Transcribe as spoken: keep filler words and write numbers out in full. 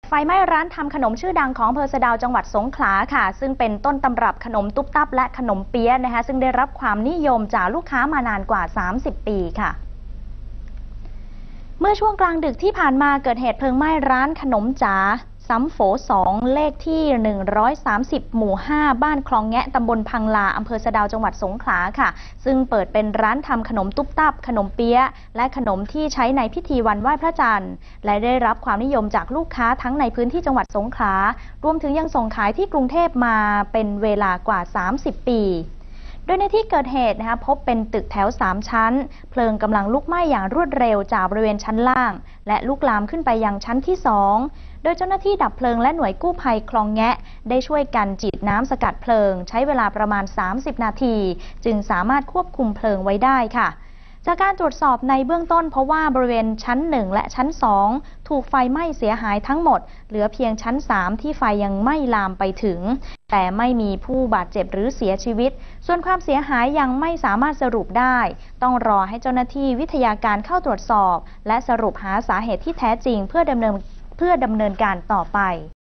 ไฟไหม้ร้านทำขนมชื่อดังของอำเภอสะเดาจังหวัดสงขลาค่ะซึ่งเป็นต้นตำรับขนมตุ๊บตับและขนมเปี๊ยะนะคะซึ่งได้รับความนิยมจากลูกค้ามานานกว่าสามสิบปีค่ะเมื่อช่วงกลางดึกที่ผ่านมาเกิดเหตุเพลิงไหม้ร้านขนมจ๋าซ้ำโฝสองเลขที่หนึ่งร้อยสามสิบหมู่ห้าบ้านคลองแงะตำบลพังลาอำเภอสะเดาจังหวัดสงขลาค่ะซึ่งเปิดเป็นร้านทำขนมตุ๊บตับขนมเปี๊ยะและขนมที่ใช้ในพิธีวันไหว้พระจันทร์และได้รับความนิยมจากลูกค้าทั้งในพื้นที่จังหวัดสงขลารวมถึงยังส่งขายที่กรุงเทพมาเป็นเวลากว่าสามสิบปีโดยในที่เกิดเหตุนะคะพบเป็นตึกแถวสามชั้นเพลิงกำลังลุกไหม้อย่างรวดเร็วจากบริเวณชั้นล่างและลุกลามขึ้นไปยังชั้นที่สองโดยเจ้าหน้าที่ดับเพลิงและหน่วยกู้ภัยคลองแงะได้ช่วยกันฉีดน้ำสกัดเพลิงใช้เวลาประมาณสามสิบนาทีจึงสามารถควบคุมเพลิงไว้ได้ค่ะจากการตรวจสอบในเบื้องต้นเพราะว่าบริเวณชั้นหนึ่งและชั้นสองถูกไฟไหม้เสียหายทั้งหมดเหลือเพียงชั้นสามที่ไฟยังไม่ลามไปถึงแต่ไม่มีผู้บาดเจ็บหรือเสียชีวิตส่วนความเสียหายยังไม่สามารถสรุปได้ต้องรอให้เจ้าหน้าที่วิทยาการเข้าตรวจสอบและสรุปหาสาเหตุที่แท้จริงเพื่อดำเนินเพื่อดำเนินการต่อไป